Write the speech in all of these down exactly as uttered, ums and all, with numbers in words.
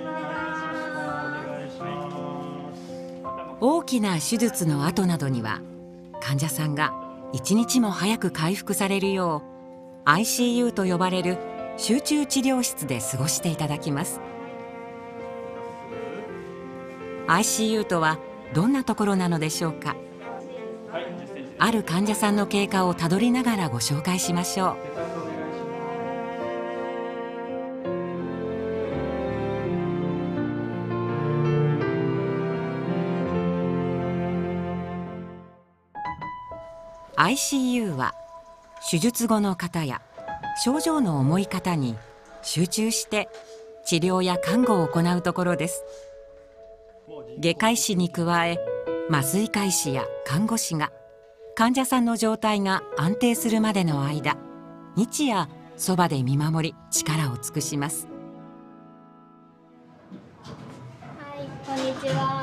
大きな手術の後などには患者さんが一日も早く回復されるよう アイシーユー と呼ばれる集中治療室で過ごしていただきます。 アイシーユー とはどんなところなのでしょうか。ある患者さんの経過をたどりながらご紹介しましょう。アイシーユー は手術後の方や症状の重い方に集中して治療や看護を行うところです。外科医師に加え麻酔科医師や看護師が患者さんの状態が安定するまでの間、日夜そばで見守り力を尽くします。 はい、こんにちは。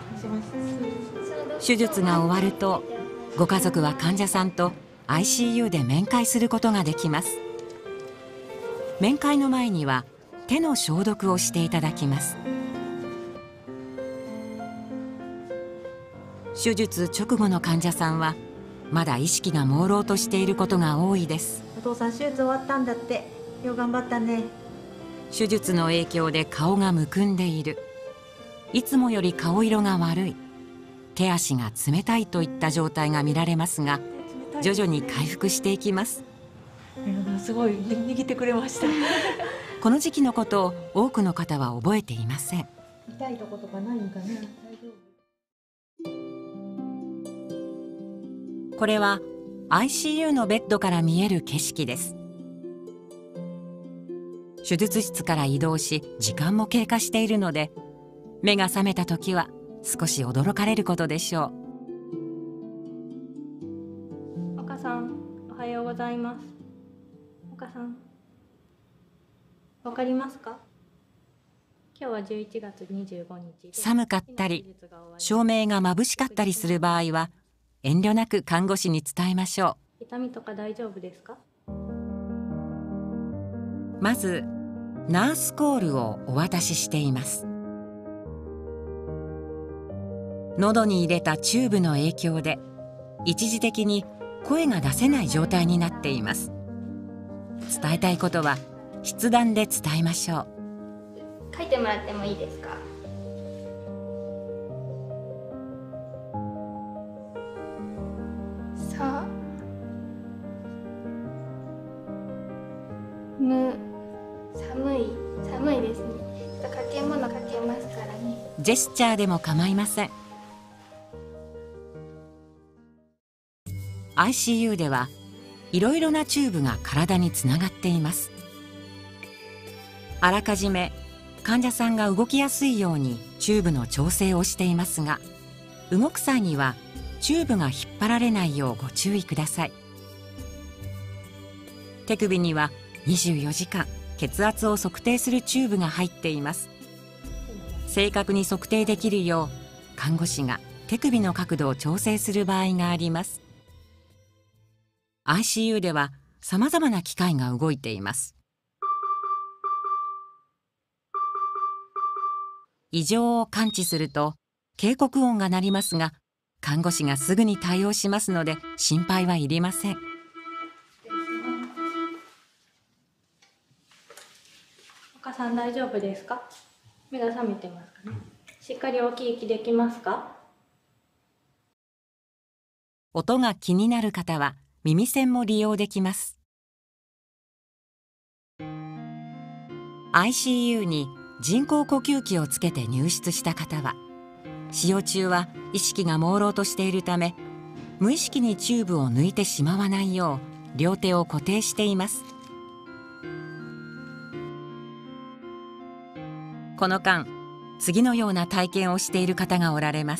手術が終わるとご家族は患者さんと アイシーユー で面会することができます。面会の前には手の消毒をしていただきます。手術直後の患者さんはまだ意識が朦朧としていることが多いです。 お父さん手術終わったんだって。よう頑張ったね。 手術の影響で顔がむくんでいる、いつもより顔色が悪い、手足が冷たいといった状態が見られますが、徐々に回復していきます。 すごい握ってくれましたこの時期のことを多くの方は覚えていません。 痛いとことかないのかな。大丈夫。これは アイシーユー のベッドから見える景色です。手術室から移動し時間も経過しているので、目が覚めた時は少し驚かれることでしょう。岡さん、おはようございます。岡さん、わかりますか？今日はじゅういちがつにじゅうごにち。 寒かったり照明が眩しかったりする場合は遠慮なく看護師に伝えましょう。痛みとか大丈夫ですか？ まずナースコールをお渡ししています。喉に入れたチューブの影響で一時的に声が出せない状態になっています。伝えたいことは筆談で伝えましょう。 書いてもらってもいいですか？さむ寒い寒いですね。ちょっとかけ物かけますからね。 ジェスチャーでも構いません。アイシーユー ではいろいろなチューブが体につながっています。あらかじめ患者さんが動きやすいようにチューブの調整をしていますが、動く際にはチューブが引っ張られないようご注意ください。手首にはにじゅうよじかん血圧を測定するチューブが入っています。正確に測定できるよう看護師が手首の角度を調整する場合があります。アイシーユー ではさまざまな機械が動いています。異常を感知すると警告音が鳴りますが、看護師がすぐに対応しますので心配はいりません。 岡さん大丈夫ですか？目が覚めてますかね。しっかり大きい息できますか？ 音が気になる方は耳栓も利用できます。アイシーユー に人工呼吸器をつけて入室した方は、使用中は意識が朦朧としているため、無意識にチューブを抜いてしまわないよう両手を固定しています。この間、次のような体験をしている方がおられます。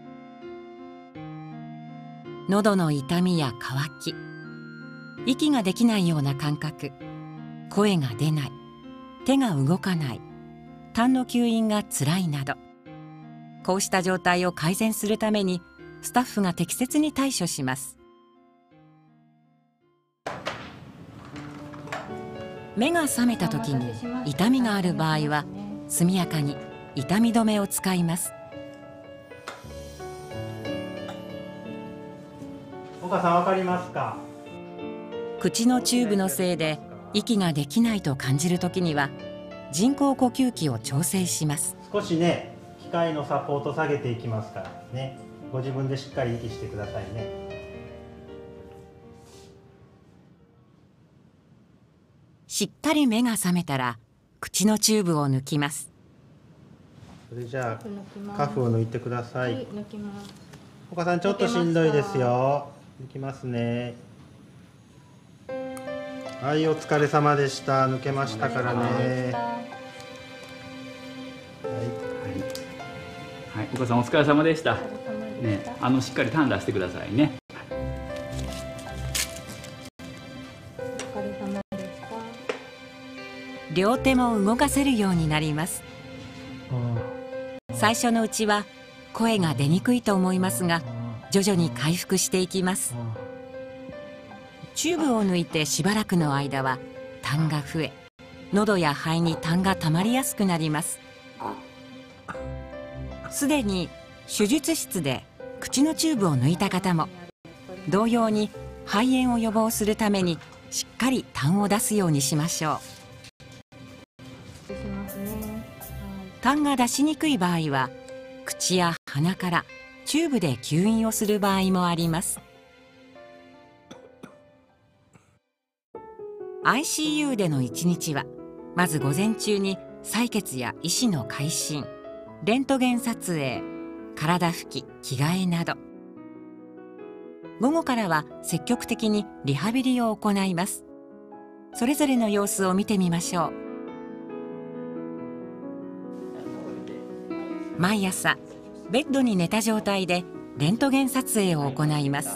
喉の痛みや渇き、息ができないような感覚、声が出ない、手が動かない、痰の吸引がつらいなど、こうした状態を改善するためにスタッフが適切に対処します。目が覚めた時に痛みがある場合は速やかに痛み止めを使います。 岡さん、わかりますか？ 口のチューブのせいで息ができないと感じるときには人工呼吸器を調整します。 少しね、機械のサポート下げていきますからね、ご自分でしっかり息してくださいね。 しっかり目が覚めたら口のチューブを抜きます。 それじゃあカフを抜いてください。 はい、抜きます。 岡さん、ちょっとしんどいですよ。抜きますね。はい、お疲れ様でした。抜けましたからね。はい、 はい、お母さんお疲れ様でした。 お疲れ様でした。 ね、あのしっかりターン出してくださいね。 お疲れ様でした。 両手も動かせるようになります。最初のうちは声が出にくいと思いますが、徐々に回復していきます。チューブを抜いてしばらくの間は痰が増え、喉や肺に痰が溜まりやすくなります。すでに手術室で口のチューブを抜いた方も同様に肺炎を予防するためにしっかり痰を出すようにしましょう。 しますね。 痰が出しにくい場合は口や鼻からチューブで吸引をする場合もあります。アイシーユー でのいちにちはまず午前中に採血や医師の回診、レントゲン撮影、体拭き、着替えなど、午後からは積極的にリハビリを行います。それぞれの様子を見てみましょう。毎朝ベッドに寝た状態でレントゲン撮影を行います。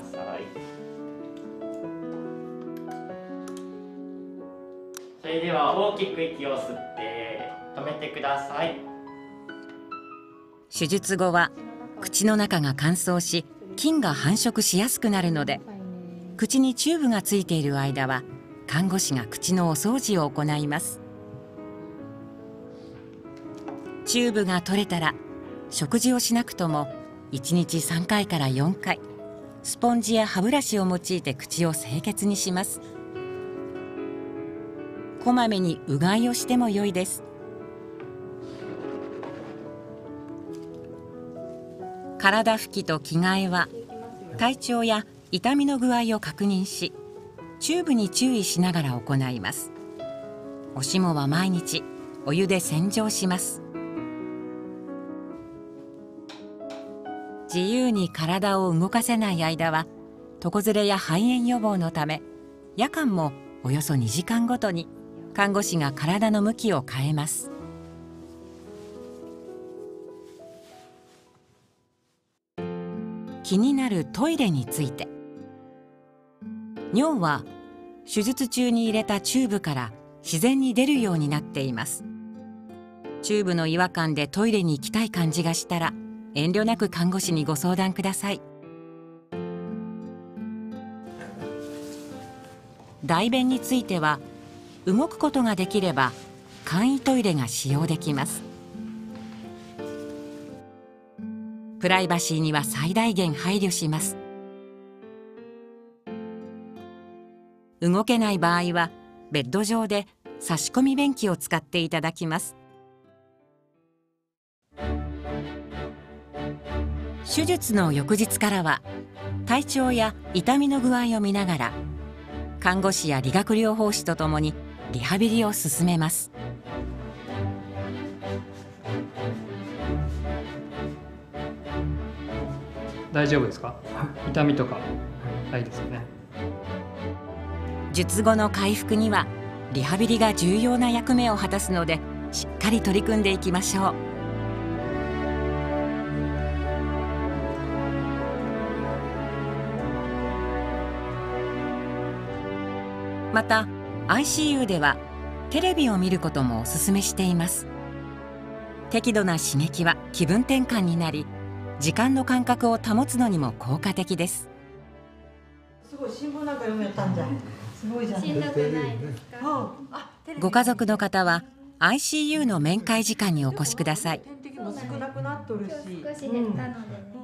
それでは大きく息を吸って止めてください。 手術後は口の中が乾燥し菌が繁殖しやすくなるので、口にチューブがついている間は看護師が口のお掃除を行います。チューブが取れたら食事をしなくともいちにちさんかいからよんかいスポンジや歯ブラシを用いて口を清潔にします。こまめにうがいをしても良いです。体拭きと着替えは体調や痛みの具合を確認し、チューブに注意しながら行います。おしもは毎日お湯で洗浄します。自由に体を動かせない間は床ずれや肺炎予防のため、夜間もおよそにじかんごとに看護師が体の向きを変えます。気になるトイレについて、尿は手術中に入れたチューブから自然に出るようになっています。チューブの違和感でトイレに行きたい感じがしたら遠慮なく看護師にご相談ください。大便については動くことができれば簡易トイレが使用できます。プライバシーには最大限配慮します。動けない場合はベッド上で差し込み便器を使っていただきます。手術の翌日からは体調や痛みの具合を見ながら看護師や理学療法士とともにリハビリを進めます。 大丈夫ですか？痛みとかないですよね。 術後の回復にはリハビリが重要な役目を果たすので、しっかり取り組んでいきましょう。また アイシーユー ではテレビを見ることもおすすめしています。適度な刺激は気分転換になり、時間の感覚を保つのにも効果的です。 すごい新聞なんか読めたんじゃん。すごいじゃん。 しんどくないですか？ あ、テレビご家族の方はアイシーユー の面会時間にお越しください。 点滴も少なくなっとるし、 少し減ったのでね、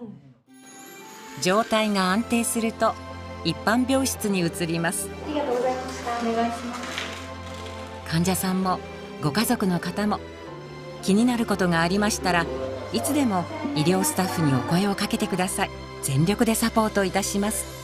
状態が安定すると一般病室に移ります。 ありがとうございました。お願いします。 患者さんもご家族の方も気になることがありましたらいつでも医療スタッフにお声をかけてください。全力でサポートいたします。